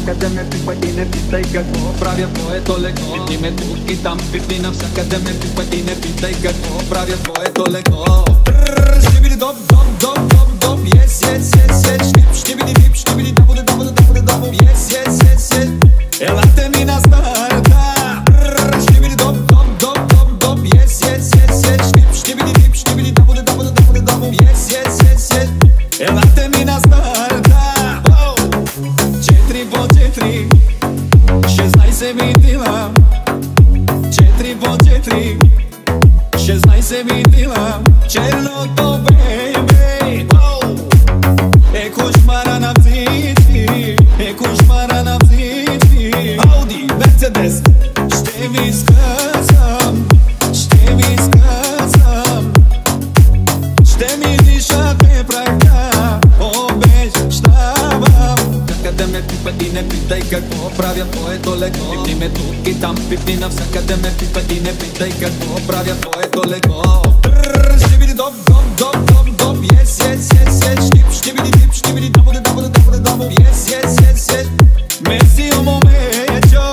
навсякъде ме пипа и не питай какво правя твоето леко. Пипни ме тук и там, пипни навсякъде ме пипа и не питай какво правя твоето леко. Щибиди доп, доп, доп, доп, доп, yes, yes, yes, yes. Щибиди дип, щибиди дабо, дабо, дабо, дабо, yes, yes, yes, yes. Елате ми на старта. Щибиди доп, доп, доп, доп, доп, yes, yes, yes, yes. Щибиди дип, щибиди дабо, дабо, дабо, дабо, yes, yes, yes, yes. Елате ми на старта. 4 по 4, 16 ми дила. 4 по 4, 16 ми дила. Черното бейбей, е кошмара на всички, е кошмара на всички. Ауди, Мерцедес, ще ви сказам, ще ви сказам. Ще ми дишате праха, обещавам. Къде ме пипа и не питай какво правя твоето леко. Пипни ме тук и там, пипни навсякъде ме пипа и не питай какво правя твоето леко. Щибиди доп, доп, доп, доп, доп, yes, yes, yes, yes. Щибиди дип, щибиди дабо, дабо, дабо, дабо, yes, yes, yes, yes. Messi un momento,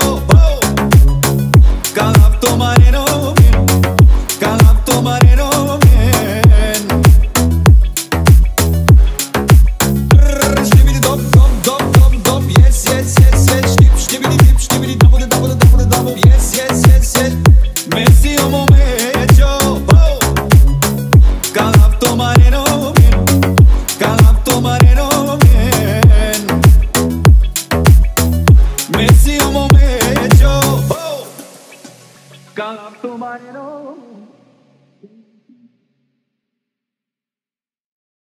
calapto marino bien, calapto marino bien. Щибиди доп, доп, доп, доп, доп, yes, yes, yes, yes. Щибиди дип, щибиди дабо, дабо, дабо, дабо, yes, yes, yes, yes. Messi un momento, calapto marino bien, calapto marino bien. Messi un momento, calapto marino.